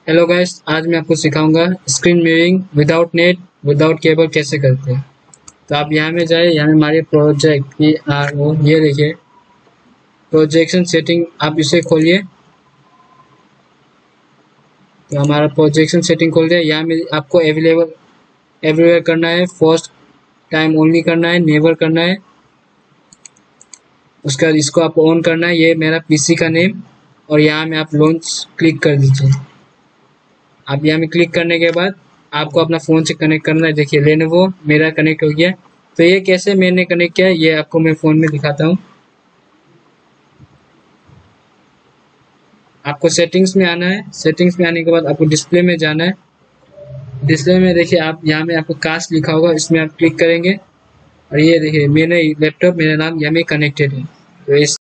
Hello guys, आज मैं आपको सिखाऊंगा screen mirroring without net without cable कैसे करते हैं। तो आप यहाँ में जाए, यहाँ में हमारे प्रोजेक्ट की वो ये देखिए प्रोजेक्शन सेटिंग, आप इसे खोलिए। तो हमारा प्रोजेक्शन सेटिंग खोल दिया। यहाँ में आपको अवेलेबल एवरीवेयर करना है, फर्स्ट टाइम ओनली करना है, नेवर करना है। उसके बाद इसको आप ऑन करना है, ये मेरा पीसी का नेम, और यहाँ में आप लॉन्च क्लिक कर दीजिए। आप यहाँ में क्लिक करने के बाद आपको अपना फ़ोन से कनेक्ट करना है। देखिए लेनोवो मेरा कनेक्ट हो गया। तो ये कैसे मैंने कनेक्ट किया है ये आपको मैं फ़ोन में दिखाता हूँ। आपको सेटिंग्स में आना है। सेटिंग्स में आने के बाद आपको डिस्प्ले में जाना है। डिस्प्ले में देखिए आप यहाँ में आपको कास्ट लिखा होगा, इसमें आप क्लिक करेंगे और ये देखिए मेरे लैपटॉप मेरा नाम यहाँ में कनेक्टेड है। तो इस